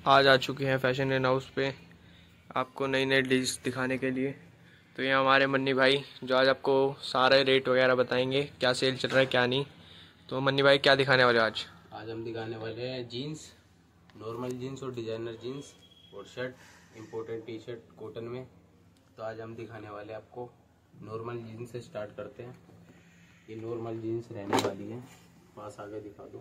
आज आ चुके हैं फैशन इन हाउस पे आपको नई नई डिश दिखाने के लिए। तो ये हमारे मन्नी भाई जो आज आपको सारे रेट वगैरह बताएंगे, क्या सेल चल रहा है क्या नहीं। तो मन्नी भाई क्या दिखाने वाले हो आज? आज हम दिखाने वाले हैं जीन्स, नॉर्मल जीन्स और डिजाइनर जीन्स और shirt, imported T shirt cotton में। तो आज हम दिखाने वाले हैं आपको नॉर्मल जीन्स से स्टार्ट करते हैं। ये नॉर्मल जीन्स रहने वाली है, पास आगे दिखा दो।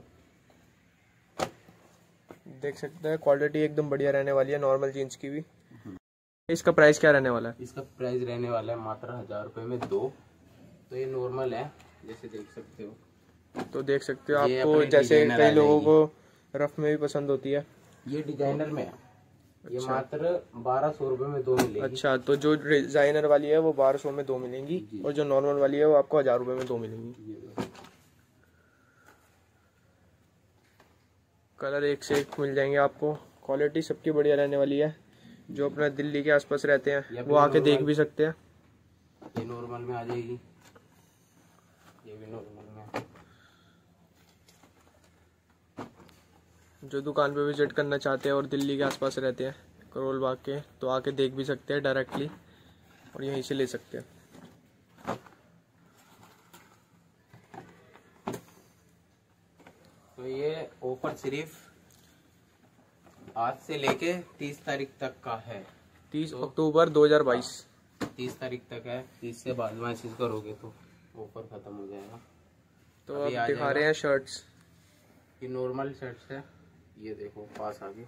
देख सकते हैं क्वालिटी एकदम बढ़िया रहने वाली है नॉर्मल जीन्स की भी। इसका प्राइस क्या रहने वाला है? इसका प्राइस रहने वाला है मात्र 1000 रुपये में 2। तो ये नॉर्मल है, जैसे देख सकते हो। तो देख सकते हो आपको, जैसे कई लोगों को रफ में भी पसंद होती है। ये डिजाइनर में है। ये अच्छा। मात्र 1200 रुपये में 2 मिलेगी। अच्छा, तो जो डिजाइनर वाली है वो 1200 में 2 मिलेंगी और जो नॉर्मल वाली है वो आपको 1000 रुपये में 2 मिलेंगी। कलर एक से एक मिल जाएंगे आपको। क्वालिटी सबकी बढ़िया रहने वाली है। जो अपना दिल्ली के आसपास रहते हैं वो आके देख भी सकते हैं। ये नॉर्मल में आ जाएगी, ये भी नॉर्मल में। जो दुकान पे विजिट करना चाहते हैं और दिल्ली के आसपास रहते हैं करोल बाग के, तो आके देख भी सकते हैं डायरेक्टली और यहीं से ले सकते हैं। तो ये ऑफर सिर्फ आज से लेके 30 तारीख तक का है। 30 अक्टूबर 2022। 30 तारीख तक है। 30 से बाद मैसेज करोगे तो ऑफर खत्म हो जाएगा। तो अब दिखा रहे हैं शर्ट्स। ये नॉर्मल शर्ट्स है, ये देखो पास आगे।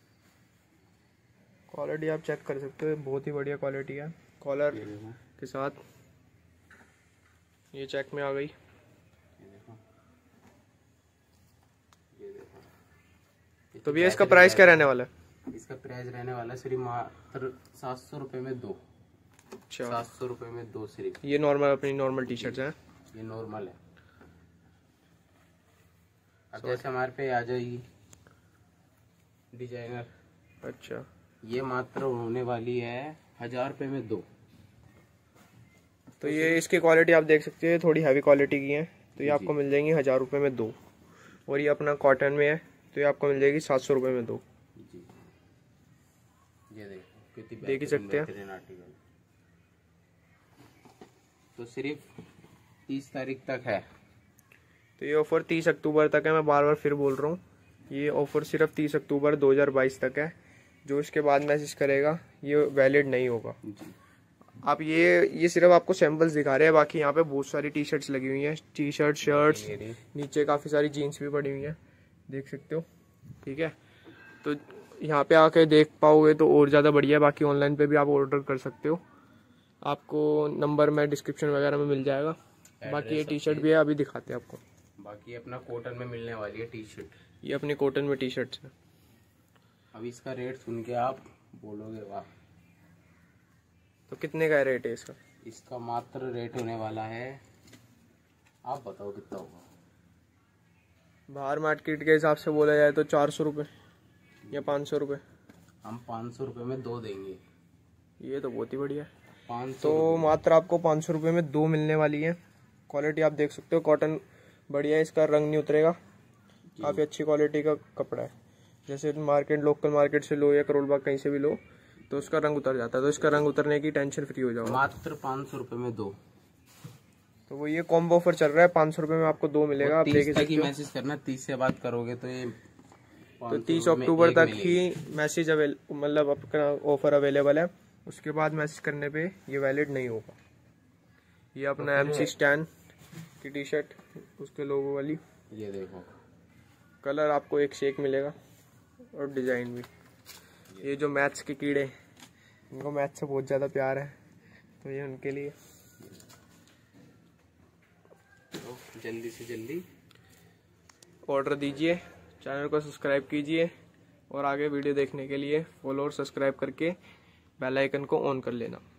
क्वालिटी आप चेक कर सकते हो, बहुत ही बढ़िया क्वालिटी है। कॉलर के साथ ये चेक में आ गई। तो भैया इसका प्राइस क्या रहने वाला है? इसका प्राइस रहने वाला है सिर्फ मात्र 700 रुपये में 2। अच्छा, 700 रुपये में 2 सिर्फ। ये नॉर्मल अपनी नॉर्मल टी शर्ट्स हैं। ये नॉर्मल है। अब जैसे हमारे पे आ जाएगी डिजाइनर। अच्छा, ये मात्र होने वाली है 1000 रुपये में 2। तो ये इसकी क्वालिटी आप देख सकते हैं, थोड़ी हैवी क्वालिटी की है। तो ये आपको मिल जाएंगी 1000 रुपये में 2। और ये अपना कॉटन में है तो ये आपको मिल जाएगी 700 रुपये में 2। जी, ये देखो कितनी देख ही सकते हैं। आर्टिकल। तो सिर्फ 30 तारीख तक है। तो ये ऑफर 30 अक्टूबर तक है। मैं बार बार फिर बोल रहा हूँ, ये ऑफर सिर्फ 30 अक्टूबर 2022 तक है। जो इसके बाद मैसेज करेगा ये वैलिड नहीं होगा। आप ये सिर्फ आपको सैंपल्स दिखा रहे हैं। बाकी यहाँ पे बहुत सारी टी शर्ट्स लगी हुई हैं, टी शर्ट शर्ट्स, नीचे काफ़ी सारी जीन्स भी पड़ी हुई हैं, देख सकते हो। ठीक है, तो यहाँ पे आके देख पाओगे तो और ज़्यादा बढ़िया। बाकी ऑनलाइन पे भी आप ऑर्डर कर सकते हो, आपको नंबर में डिस्क्रिप्शन वगैरह में मिल जाएगा। बाकी ये टी शर्ट भी है, अभी दिखाते हैं आपको। बाकी अपना कॉटन में मिलने वाली है टी शर्ट। ये अपनी कॉटन में टी शर्ट्स है। अब इसका रेट सुन के आप बोलोगे वाह। तो कितने का रेट है इसका? इसका मात्र रेट होने वाला है, आप बताओ कितना होगा। बाहर मार्केट के हिसाब से बोला जाए तो 400 रुपये या 500 रुपये। हम 500 रुपये में 2 देंगे। ये तो बहुत ही बढ़िया है। 500 तो मात्र आपको 500 रुपये में 2 मिलने वाली है। क्वालिटी आप देख सकते हो, कॉटन बढ़िया है, इसका रंग नहीं उतरेगा। काफ़ी अच्छी क्वालिटी का कपड़ा है। जैसे मार्केट, लोकल मार्केट से लो या करोल बाग कहीं से भी लो तो उसका रंग उतर जाता है। तो इसका रंग उतरने की टेंशन फ्री हो जाओ। मात्र 500 रुपये में 2। तो वो ये कॉम्बो ऑफर चल रहा है, 500 रुपये में आपको 2 मिलेगा। आप देख सकते हो। मैसेज करना, 30 से बात करोगे तो ये तो 30 अक्टूबर तक ही मैसेज मतलब अपना ऑफर अवेलेबल है। उसके बाद मैसेज करने पे ये वैलिड नहीं होगा। ये अपना MC स्टैन की टी शर्ट, उसके लोगो वाली। ये देखो कलर आपको एक से एक मिलेगा और डिज़ाइन भी। ये जो मैथ्स के कीड़े, इनको मैथ्स से बहुत ज़्यादा प्यार है, तो ये उनके लिए। तो जल्दी से जल्दी ऑर्डर दीजिए, चैनल को सब्सक्राइब कीजिए और आगे वीडियो देखने के लिए फॉलो और सब्सक्राइब करके बेल आइकन को ऑन कर लेना।